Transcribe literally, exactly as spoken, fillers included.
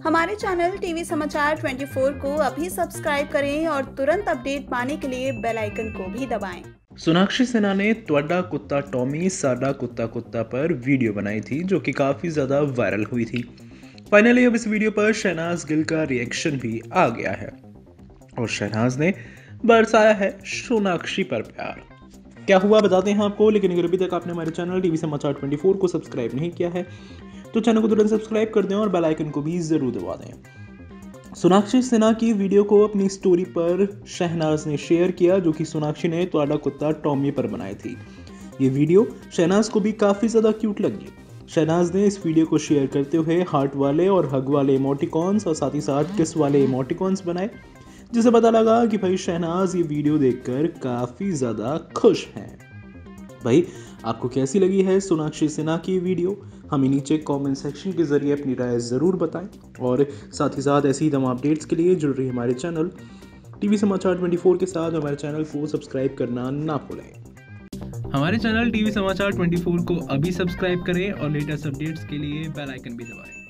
हमारे channel TV समाचार चौबीस को अभी सब्सक्राइब करें और तुरंत अपडेट पाने के लिए बेल आइकन को भी दबाएं। सोनाक्षी सिन्हा ने त्वड्डा कुत्ता टॉमी साडा कुत्ता कुत्ता पर वीडियो बनाई थी जो कि काफ़ी ज़्यादा वायरल हुई थी। फाइनली अब इस वीडियो पर शहनाज गिल का रिएक्शन भी आ गया है और शहनाज ने बरसाया है सोनाक्षी पर प्यार। क्या हुआ बताते हैं आपको, लेकिन अगर अभी तक आपने हमारे चैनल टीवी समाचार चौबीस को सब्सक्राइब नहीं किया है तो चैनल को तुरंत सब्सक्राइब कर दें और बेल आइकन को भी ज़रूर दबा दें। सोनाक्षी सिन्हा की वीडियो को अपनी स्टोरी पर शहनाज ने शेयर किया जो कि सोनाक्षी ने त्वड्डा कुत्ता टॉमी पर बनाई थी। ये वीडियो शहनाज को भी काफ़ी ज़्यादा क्यूट लगी। शहनाज ने इस वीडियो को शेयर करते हुए हार्ट वाले और हग वाले इमोटिकॉन्स और साथ ही साथ किस वाले इमोटिकॉन्स बनाए, जिससे पता लगा कि भाई शहनाज ये वीडियो देखकर काफ़ी ज़्यादा खुश हैं। भाई आपको कैसी लगी है सोनाक्षी सिन्हा की वीडियो, हमें नीचे कमेंट सेक्शन के जरिए अपनी राय ज़रूर बताएं और साथ ही साथ ऐसी ही तमाम अपडेट्स के लिए जुड़ रही हमारे चैनल टीवी समाचार चौबीस के साथ हमारे चैनल को सब्सक्राइब करना ना भूलें। हमारे चैनल टीवी समाचार चौबीस को अभी सब्सक्राइब करें और लेटेस्ट अपडेट्स के लिए बेल आइकन भी दबाएं।